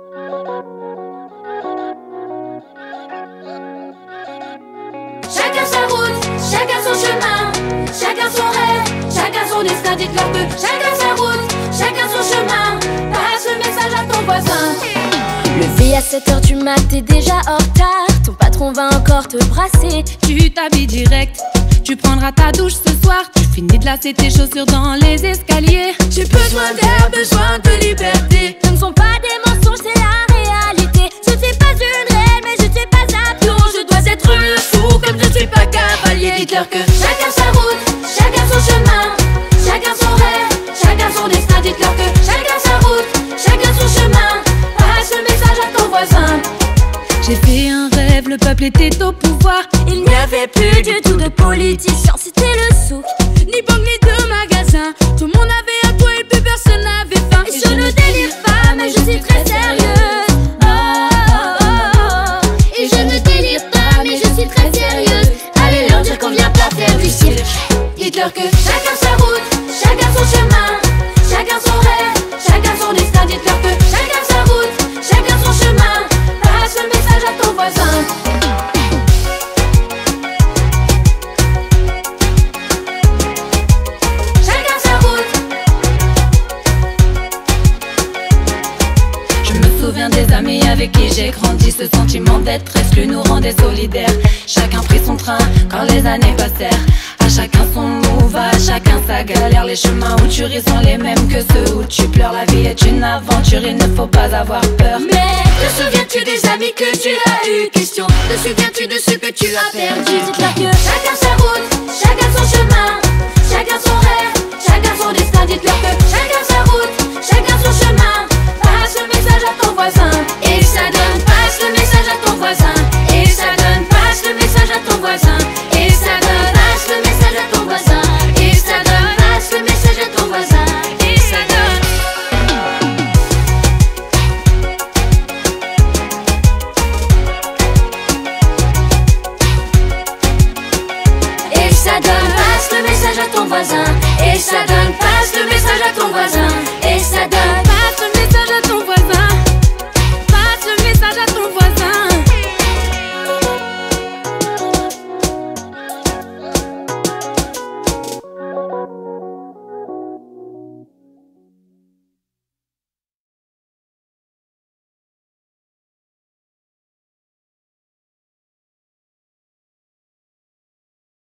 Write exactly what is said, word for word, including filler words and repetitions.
Chacun sa route, chacun son chemin, chacun son rêve, chacun son destin. Dites-leur que chacun sa route, chacun son chemin. Passe le message à ton voisin. Levé à sept heures du mat, t'es déjà en retard. Ton patron va encore te brasser. Tu t'habilles direct, tu prendras ta douche ce soir. Tu finis de lasser tes chaussures dans les escaliers. J'ai besoin d'air, besoin de liberté. Ce ne sont pas des mensonges, c'est la réalité. Je suis pas une reine, mais je suis pas un pion. Je dois être le fou comme je ne suis pas cavalier. Dites-leur que chacun sa route, chacun son chemin, chacun son rêve, chacun son destin. Dites-leur que chacun sa route, chacun son chemin. Passe le message à ton voisin. J'ai fait un rêve, le peuple était au pouvoir. Il n'y avait plus du tout de politiciens, c'était le souk. Ni banque ni de magasin, tout le monde avait un toit et plus personne n'avait faim. Et je ne délire pas, mais je suis très sérieuse. Oh, oh, oh, oh. Et je ne délire pas, mais je suis très sérieuse. Allez leur dire qu'on vient pas faire du cirque. Dites-leur que chacun sa route, chacun son chemin, chacun son rêve, chacun son destin. Dites-leur que chacun sa route, chacun son chemin. Passe le message à ton voisin. Chacun sa route. Je me souviens des amis avec qui j'ai grandi. Ce sentiment d'être exclu nous rendait solidaires. Chacun prit son train quand les années passèrent. À chacun son move, à chacun sa galère. Les chemins où tu ris sont les mêmes que ceux où tu pleures. La vie est une aventure, il ne faut pas avoir peur. Mais te souviens-tu des amis que tu as eu? Question, te souviens-tu de ce que tu as perdu? Dites-leur que chacun sa route, chacun son chemin, chacun son rêve, chacun son destin. Dites-leur que chacun sa route, chacun son chemin. Passe le message à ton voisin. Et ça donne, passe le message à ton voisin. Et ça donne, passe le message à ton voisin. Et ça donne, passe le message à ton voisin. Et ça donne, passe le message à ton voisin. Et ça donne. Et ça donne, passe le message à ton voisin. Et ça donne, passe le message à ton voisin. Et ça donne.